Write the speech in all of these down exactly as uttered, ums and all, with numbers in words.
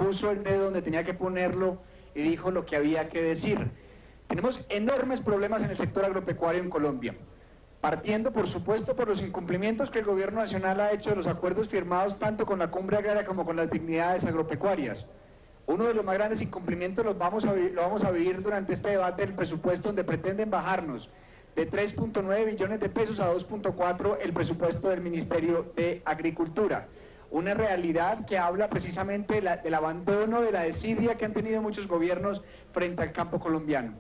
puso el dedo donde tenía que ponerlo y dijo lo que había que decir. Tenemos enormes problemas en el sector agropecuario en Colombia, partiendo por supuesto por los incumplimientos que el gobierno nacional ha hecho de los acuerdos firmados tanto con la Cumbre Agraria como con las dignidades agropecuarias. Uno de los más grandes incumplimientos los vamos a, lo vamos a vivir durante este debate del presupuesto, donde pretenden bajarnos de tres punto nueve billones de pesos a dos punto cuatro el presupuesto del Ministerio de Agricultura. Una realidad que habla precisamente de la, del abandono, de la desidia que han tenido muchos gobiernos frente al campo colombiano.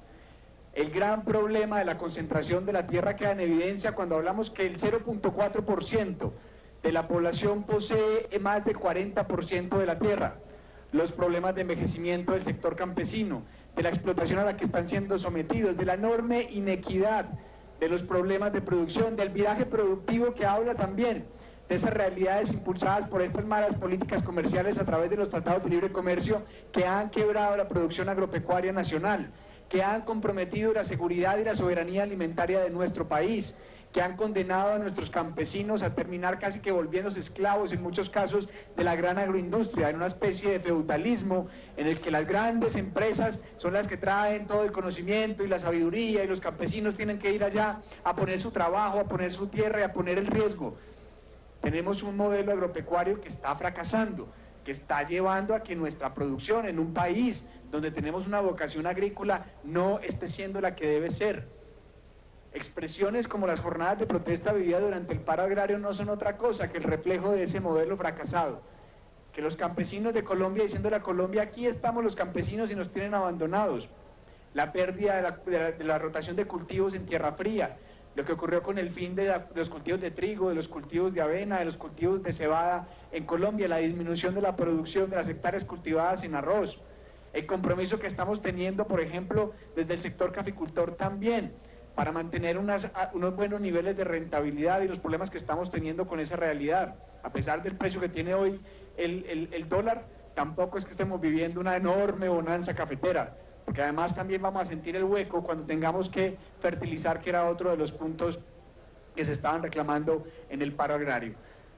El gran problema de la concentración de la tierra queda en evidencia cuando hablamos que el cero punto cuatro por ciento de la población posee más del cuarenta por ciento de la tierra. Los problemas de envejecimiento del sector campesino, de la explotación a la que están siendo sometidos, de la enorme inequidad, de los problemas de producción, del viraje productivo que habla también de esas realidades impulsadas por estas malas políticas comerciales a través de los tratados de libre comercio que han quebrado la producción agropecuaria nacional, que han comprometido la seguridad y la soberanía alimentaria de nuestro país, que han condenado a nuestros campesinos a terminar casi que volviéndose esclavos en muchos casos de la gran agroindustria, en una especie de feudalismo en el que las grandes empresas son las que traen todo el conocimiento y la sabiduría y los campesinos tienen que ir allá a poner su trabajo, a poner su tierra y a poner el riesgo. Tenemos un modelo agropecuario que está fracasando, que está llevando a que nuestra producción en un país donde tenemos una vocación agrícola no esté siendo la que debe ser. Expresiones como las jornadas de protesta vividas durante el paro agrario no son otra cosa que el reflejo de ese modelo fracasado. Que los campesinos de Colombia, diciéndole a Colombia, aquí estamos los campesinos y nos tienen abandonados. La pérdida de la, de la, de la rotación de cultivos en tierra fría, lo que ocurrió con el fin de, la, de los cultivos de trigo, de los cultivos de avena, de los cultivos de cebada en Colombia, la disminución de la producción de las hectáreas cultivadas en arroz, el compromiso que estamos teniendo, por ejemplo, desde el sector caficultor también, para mantener unas, unos buenos niveles de rentabilidad y los problemas que estamos teniendo con esa realidad. A pesar del precio que tiene hoy el, el, el dólar, tampoco es que estemos viviendo una enorme bonanza cafetera, porque además también vamos a sentir el hueco cuando tengamos que fertilizar, que era otro de los puntos que se estaban reclamando en el paro agrario.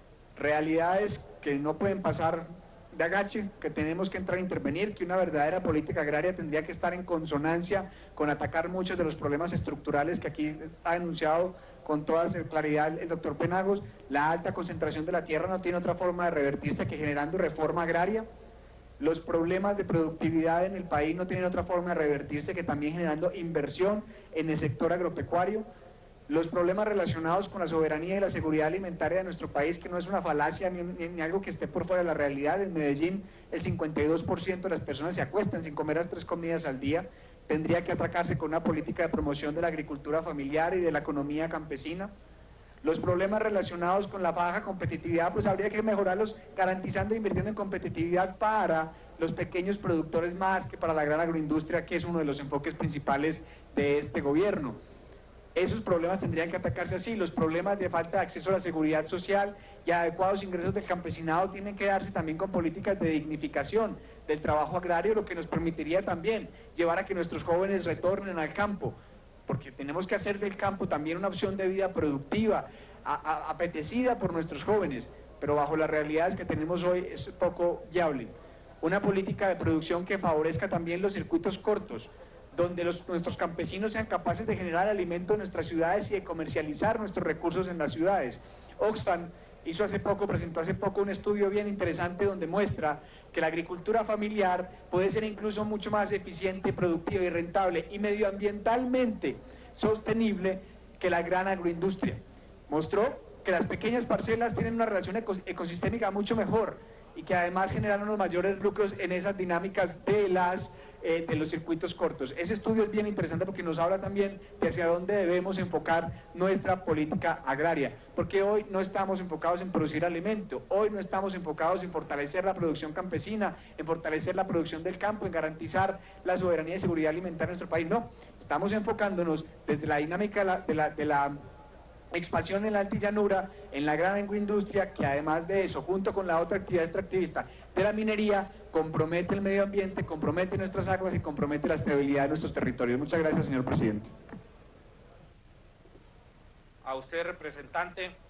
Realidades que no pueden pasar de agache, que tenemos que entrar a intervenir, que una verdadera política agraria tendría que estar en consonancia con atacar muchos de los problemas estructurales que aquí ha denunciado con toda claridad el doctor Penagos. La alta concentración de la tierra no tiene otra forma de revertirse que generando reforma agraria. Los problemas de productividad en el país no tienen otra forma de revertirse que también generando inversión en el sector agropecuario. Los problemas relacionados con la soberanía y la seguridad alimentaria de nuestro país, que no es una falacia ni, ni, ni algo que esté por fuera de la realidad. En Medellín el cincuenta y dos por ciento de las personas se acuestan sin comer las tres comidas al día. Tendría que atracarse con una política de promoción de la agricultura familiar y de la economía campesina. Los problemas relacionados con la baja competitividad, pues habría que mejorarlos garantizando e invirtiendo en competitividad para los pequeños productores más que para la gran agroindustria, que es uno de los enfoques principales de este gobierno. Esos problemas tendrían que atacarse así. Los problemas de falta de acceso a la seguridad social y adecuados ingresos del campesinado tienen que darse también con políticas de dignificación del trabajo agrario, lo que nos permitiría también llevar a que nuestros jóvenes retornen al campo, porque tenemos que hacer del campo también una opción de vida productiva, a, a, apetecida por nuestros jóvenes, pero bajo las realidades que tenemos hoy es poco viable. Una política de producción que favorezca también los circuitos cortos, donde los, nuestros campesinos sean capaces de generar alimento en nuestras ciudades y de comercializar nuestros recursos en las ciudades. Oxfam hizo hace poco, presentó hace poco un estudio bien interesante donde muestra que la agricultura familiar puede ser incluso mucho más eficiente, productiva y rentable y medioambientalmente sostenible que la gran agroindustria. Mostró que las pequeñas parcelas tienen una relación ecosistémica mucho mejor y que además generan unos mayores lucros en esas dinámicas de las Eh, de los circuitos cortos. Ese estudio es bien interesante porque nos habla también de hacia dónde debemos enfocar nuestra política agraria, porque hoy no estamos enfocados en producir alimento, hoy no estamos enfocados en fortalecer la producción campesina, en fortalecer la producción del campo, en garantizar la soberanía y seguridad alimentaria en nuestro país. No, estamos enfocándonos desde la dinámica de la, de la, de la expansión en la altillanura, en la gran agroindustria, que además de eso, junto con la otra actividad extractivista de la minería, compromete el medio ambiente, compromete nuestras aguas y compromete la estabilidad de nuestros territorios. Muchas gracias, señor presidente. A usted, representante.